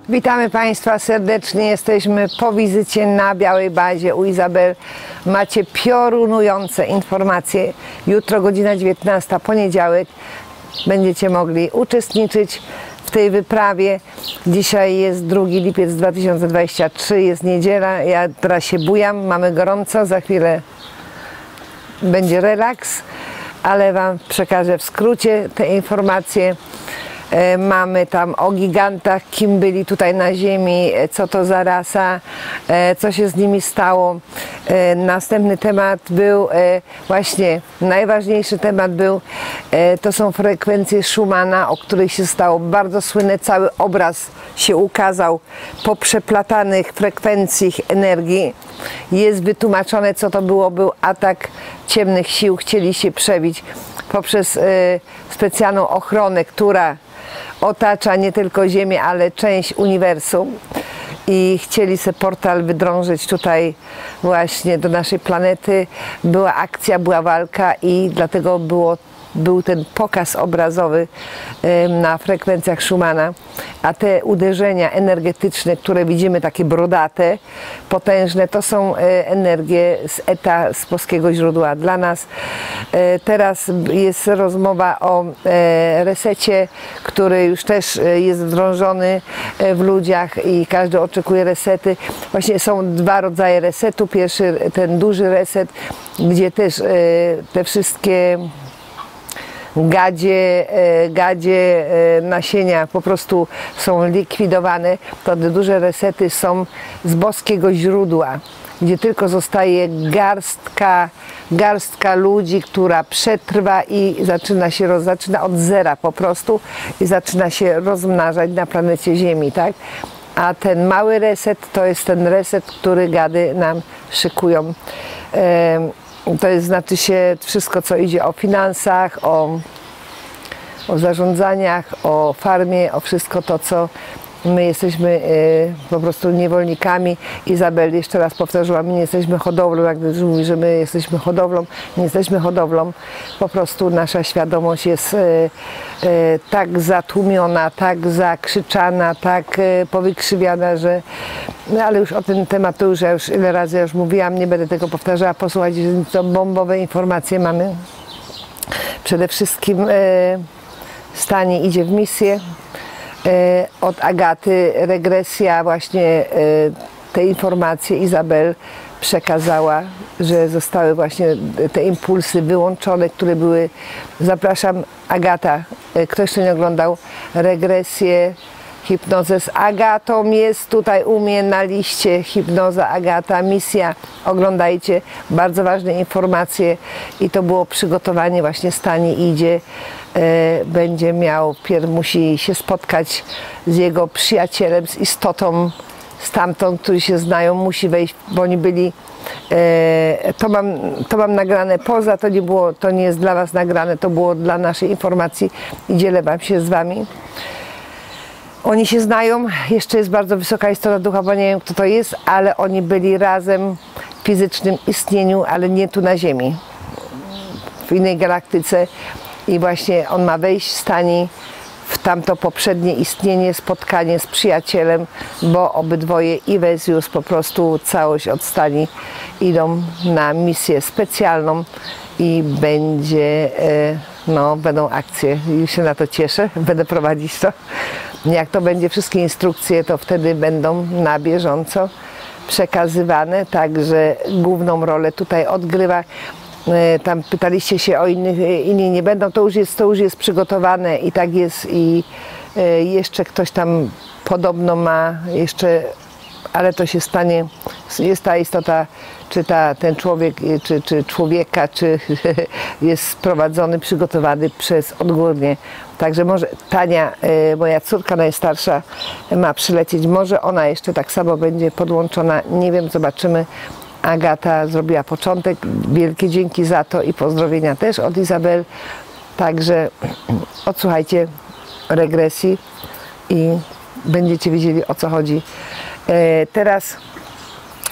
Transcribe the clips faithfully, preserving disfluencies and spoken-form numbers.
Witamy Państwa serdecznie. Jesteśmy po wizycie na Białej Bazie u Izabel. Macie piorunujące informacje. Jutro godzina dziewiętnasta, poniedziałek. Będziecie mogli uczestniczyć w tej wyprawie. Dzisiaj jest drugi lipiec dwa tysiące dwudziesty trzeci, jest niedziela. Ja teraz się bujam, mamy gorąco, za chwilę będzie relaks, ale Wam przekażę w skrócie te informacje. Mamy tam o gigantach, kim byli tutaj na ziemi, co to za rasa, co się z nimi stało. Następny temat był, właśnie najważniejszy temat był, to są frekwencje Schumana, o których się stało bardzo słynne. Cały obraz się ukazał po przeplatanych frekwencji energii. Jest wytłumaczone, co to było. Był atak ciemnych sił, chcieli się przebić poprzez specjalną ochronę, która otacza nie tylko Ziemię, ale część uniwersum, i chcieli sobie portal wydrążyć tutaj właśnie do naszej planety. Była akcja, była walka i dlatego było, był ten pokaz obrazowy na frekwencjach Schumana, a te uderzenia energetyczne, które widzimy, takie brodate, potężne, to są energie z eta, z boskiego źródła dla nas. Teraz jest rozmowa o resecie, który już też jest wdrążony w ludziach i każdy oczekuje resety. Właśnie są dwa rodzaje resetu. Pierwszy, ten duży reset, gdzie też te wszystkie gadzie, gadzie, nasienia po prostu są likwidowane. To te duże resety są z boskiego źródła, gdzie tylko zostaje garstka, garstka ludzi, która przetrwa i zaczyna się, roz, zaczyna od zera po prostu i zaczyna się rozmnażać na planecie Ziemi, tak? A ten mały reset to jest ten reset, który gady nam szykują. To jest, znaczy się wszystko, co idzie o finansach, o, o zarządzaniach, o farmie, o wszystko to, co my jesteśmy y, po prostu niewolnikami. Izabel jeszcze raz powtórzyła, my nie jesteśmy hodowlą, jak mówi, że my jesteśmy hodowlą, nie jesteśmy hodowlą. Po prostu nasza świadomość jest y, y, tak zatłumiona, tak zakrzyczana, tak y, powykrzywiana, że... No ale już o ten temat to już ja już ile razy ja już mówiłam, nie będę tego powtarzała. Posłuchajcie, to bombowe informacje mamy. Przede wszystkim y, Stani idzie w misję. Od Agaty regresja, właśnie te informacje Izabel przekazała, że zostały właśnie te impulsy wyłączone, które były. Zapraszam, Agata, ktoś to nie oglądał, regresję, hipnozę z Agatą jest tutaj u mnie na liście, hipnoza Agata, misja, oglądajcie, bardzo ważne informacje. I to było przygotowanie, właśnie Stani idzie, e, będzie miał, pierw musi się spotkać z jego przyjacielem, z istotą stamtąd, którzy się znają, musi wejść, bo oni byli, e, to, mam, to mam nagrane poza, to nie było, to nie jest dla Was nagrane, to było dla naszej informacji i dzielę Wam się z Wami. Oni się znają, jeszcze jest bardzo wysoka istota ducha, bo nie wiem, kto to jest, ale oni byli razem w fizycznym istnieniu, ale nie tu na Ziemi, w innej galaktyce, i właśnie on ma wejść w Stani w tamto poprzednie istnienie, spotkanie z przyjacielem, bo obydwoje i Wezjus, po prostu całość od Stani, idą na misję specjalną i będzie, no, będą akcje. Już się na to cieszę, będę prowadzić to. Jak to będzie, wszystkie instrukcje to wtedy będą na bieżąco przekazywane, także główną rolę tutaj odgrywa. Tam pytaliście się o innych, inni nie będą, to już jest, to już jest przygotowane i tak jest, i jeszcze ktoś tam podobno ma jeszcze, ale to się stanie, jest ta istota, czy ta, ten człowiek, czy, czy człowieka, czy jest sprowadzony, przygotowany przez odgórnie. Także może Tania, moja córka najstarsza, ma przylecieć, może ona jeszcze tak samo będzie podłączona, nie wiem, zobaczymy. Agata zrobiła początek, wielkie dzięki za to i pozdrowienia też od Izabel. Także odsłuchajcie regresji i będziecie wiedzieli, o co chodzi. Teraz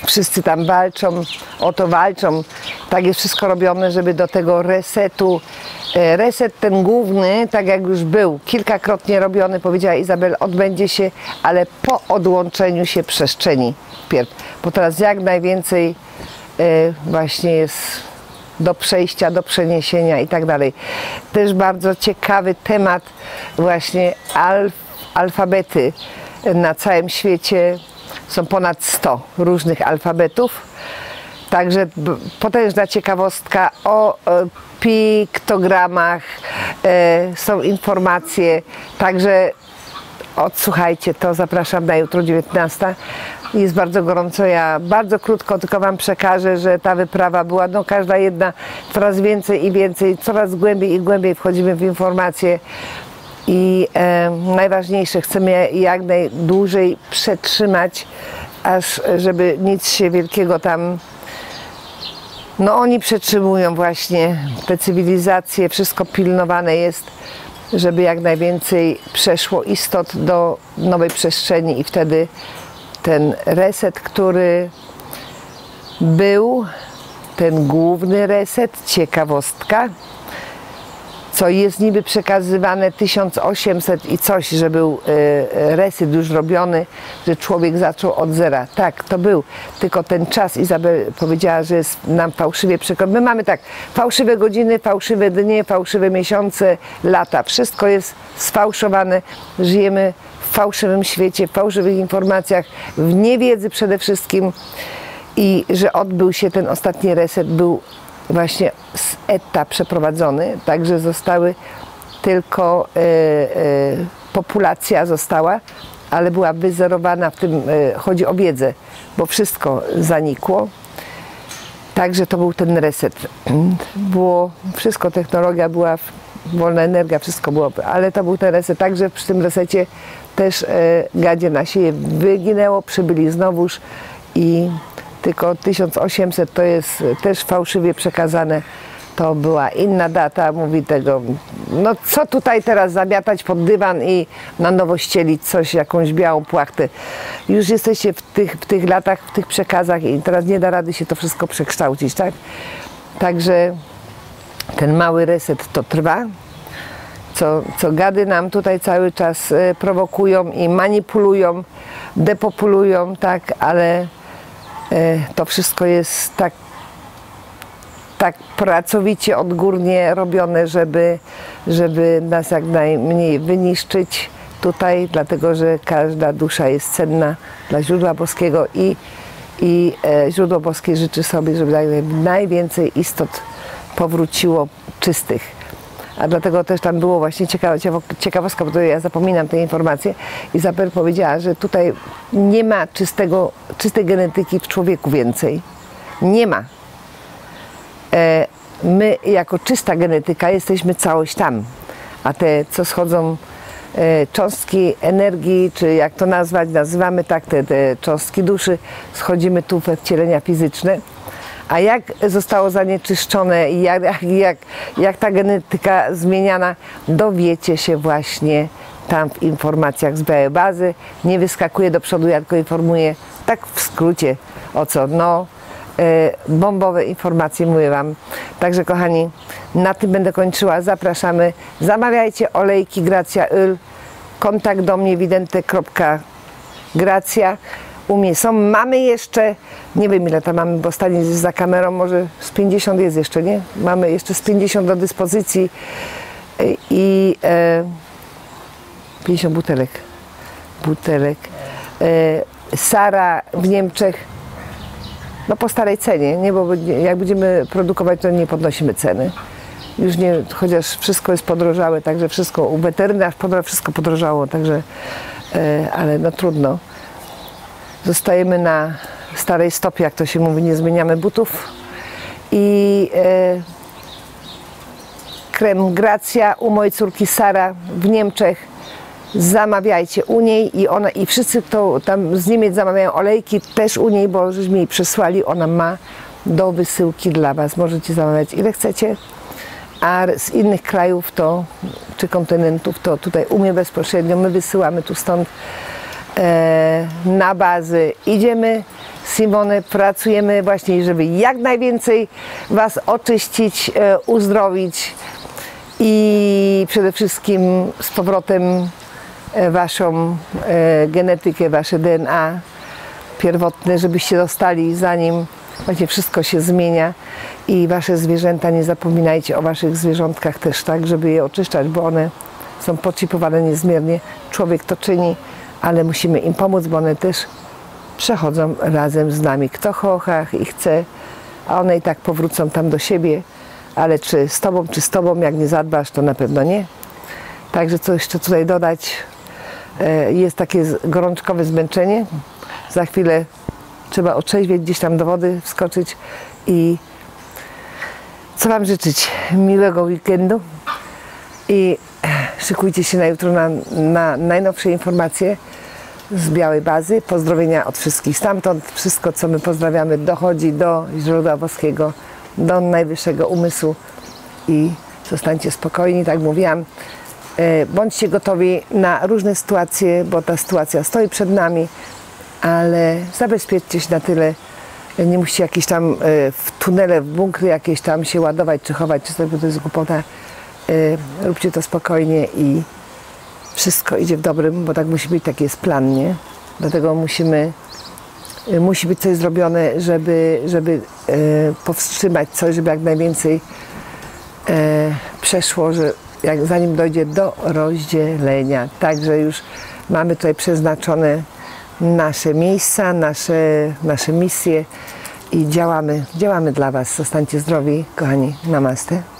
wszyscy tam walczą, o to walczą. Tak jest wszystko robione, żeby do tego resetu, reset ten główny, tak jak już był, kilkakrotnie robiony, powiedziała Izabel, odbędzie się, ale po odłączeniu się przestrzeni pierw, bo teraz jak najwięcej właśnie jest do przejścia, do przeniesienia i tak dalej. Też bardzo ciekawy temat właśnie alf, alfabety. Na całym świecie są ponad sto różnych alfabetów. Także potężna ciekawostka o piktogramach, są informacje. Także odsłuchajcie to, zapraszam na jutro dziewiętnasta. Jest bardzo gorąco, ja bardzo krótko tylko Wam przekażę, że ta wyprawa była, no każda jedna coraz więcej i więcej, coraz głębiej i głębiej wchodzimy w informacje i e, najważniejsze, chcemy jak najdłużej przetrzymać, aż żeby nic się wielkiego tam, no oni przetrzymują właśnie te cywilizacje, wszystko pilnowane jest, żeby jak najwięcej przeszło istot do nowej przestrzeni i wtedy ten reset, który był, ten główny reset, ciekawostka, co jest niby przekazywane tysiąc osiemset i coś, że był reset już robiony, że człowiek zaczął od zera. Tak, to był, tylko ten czas, Izabel powiedziała, że jest nam fałszywie przekazany. My mamy tak, fałszywe godziny, fałszywe dnie, fałszywe miesiące, lata. Wszystko jest sfałszowane, żyjemy w fałszywym świecie, w fałszywych informacjach, w niewiedzy przede wszystkim i że odbył się ten ostatni reset, był właśnie z etap przeprowadzony, także zostały tylko, e, e, populacja została, ale była wyzerowana, w tym e, chodzi o wiedzę, bo wszystko zanikło. Także to był ten reset. Było wszystko, technologia była, wolna energia, wszystko było, ale to był ten reset. Także przy tym resecie też e, gadzie na siebie wyginęło, przybyli znowuż i tylko tysiąc osiemset to jest też fałszywie przekazane. To była inna data, mówi tego, no co tutaj teraz zamiatać pod dywan i na nowo ścielić coś, jakąś białą płachtę. Już jesteście w tych, w tych latach, w tych przekazach i teraz nie da rady się to wszystko przekształcić, tak? Także ten mały reset to trwa, co, co gady nam tutaj cały czas prowokują i manipulują, depopulują, tak, ale to wszystko jest tak, tak pracowicie, odgórnie robione, żeby, żeby nas jak najmniej wyniszczyć tutaj, dlatego że każda dusza jest cenna dla źródła boskiego i, i e, źródło boskie życzy sobie, żeby najwięcej istot powróciło czystych. A dlatego też tam było właśnie ciekawa, ciekawostka, bo ja zapominam te informacje. Izabel powiedziała, że tutaj nie ma czystego, czystej genetyki w człowieku więcej. Nie ma. E, my jako czysta genetyka jesteśmy całość tam. A te, co schodzą e, cząstki energii, czy jak to nazwać, nazywamy tak, te, te cząstki duszy, schodzimy tu we wcielenia fizyczne. A jak zostało zanieczyszczone i jak, jak, jak ta genetyka zmieniana, dowiecie się właśnie tam w informacjach z białej bazy. Nie wyskakuje do przodu, ja tylko informuję, tak w skrócie o co. No, e, bombowe informacje mówię Wam. Także kochani, na tym będę kończyła. Zapraszamy. Zamawiajcie olejki Gracja Öl. Kontakt do mnie widente kropka gracja. U mnie są, mamy jeszcze, nie wiem ile tam mamy, bo stanie za kamerą, może z pięćdziesiąt jest jeszcze, nie? Mamy jeszcze z pięćdziesiąt do dyspozycji i e, pięćdziesiąt butelek, butelek. E, Sara w Niemczech, no po starej cenie, nie? Bo jak będziemy produkować, to nie podnosimy ceny. Już nie, chociaż wszystko jest podrożałe, także wszystko, u weterynarz wszystko podrożało, także, e, ale no trudno. Zostajemy na starej stopie, jak to się mówi, nie zmieniamy butów. I e, krem Gracja u mojej córki Sara w Niemczech. Zamawiajcie u niej i ona i wszyscy, kto tam z Niemiec zamawiają olejki, też u niej, bo żeśmy jej przesłali, ona ma do wysyłki dla Was. Możecie zamawiać ile chcecie, a z innych krajów to, czy kontynentów, to tutaj u mnie bezpośrednio, my wysyłamy tu stąd na bazy. Idziemy Simone, pracujemy właśnie, żeby jak najwięcej Was oczyścić, e, uzdrowić i przede wszystkim z powrotem e, Waszą e, genetykę, Wasze D N A pierwotne, żebyście dostali, zanim właśnie wszystko się zmienia. I Wasze zwierzęta, nie zapominajcie o Waszych zwierzątkach też, tak, żeby je oczyszczać, bo one są podchipowane niezmiernie. Człowiek to czyni, ale musimy im pomóc, bo one też przechodzą razem z nami. Kto kocha i chce, a one i tak powrócą tam do siebie, ale czy z Tobą, czy z Tobą, jak nie zadbasz, to na pewno nie. Także co jeszcze tutaj dodać, jest takie gorączkowe zmęczenie. Za chwilę trzeba otrzeźwieć, gdzieś tam do wody wskoczyć i co Wam życzyć? Miłego weekendu i szykujcie się na jutro na, na najnowsze informacje z Białej Bazy. Pozdrowienia od wszystkich stamtąd. Wszystko, co my pozdrawiamy, dochodzi do źródła boskiego, do najwyższego umysłu i zostańcie spokojni, tak mówiłam. Bądźcie gotowi na różne sytuacje, bo ta sytuacja stoi przed nami, ale zabezpieczcie się na tyle. Nie musicie jakieś tam w tunele, w bunkry jakieś tam się ładować czy chować, czy sobie, bo to jest głupota. Róbcie to spokojnie i wszystko idzie w dobrym, bo tak musi być, taki jest plan, nie? Dlatego musimy, musi być coś zrobione, żeby, żeby e, powstrzymać coś, żeby jak najwięcej e, przeszło, że jak, zanim dojdzie do rozdzielenia. Także już mamy tutaj przeznaczone nasze miejsca, nasze, nasze misje i działamy, działamy dla Was. Zostańcie zdrowi, kochani. Namaste.